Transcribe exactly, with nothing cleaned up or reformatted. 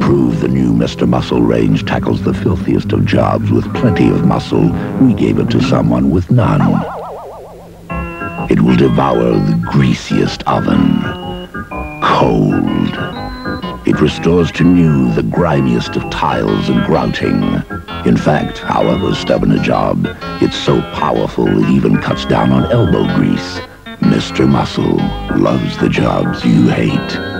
prove the new Mister Muscle range tackles the filthiest of jobs with plenty of muscle, we gave it to someone with none. It will devour the greasiest oven. Cold. It restores to new the grimiest of tiles and grouting. In fact, however stubborn a job, it's so powerful it even cuts down on elbow grease. Mister Muscle loves the jobs you hate.